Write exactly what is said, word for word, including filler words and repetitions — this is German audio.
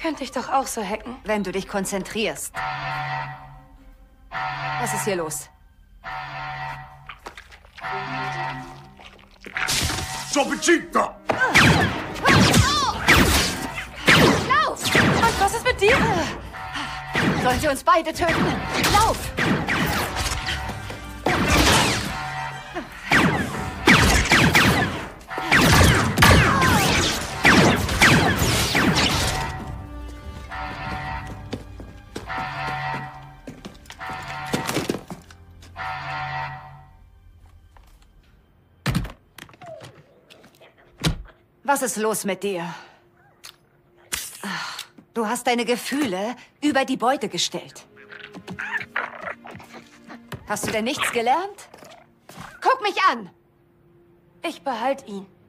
Könnte ich doch auch so hacken. Wenn du dich konzentrierst. Was ist hier los? Sobicita! Lauf! Und was ist mit dir? Sollen sie uns beide töten? Lauf! Was ist los mit dir? Ach, du hast deine Gefühle über die Beute gestellt. Hast du denn nichts gelernt? Guck mich an! Ich behalte ihn.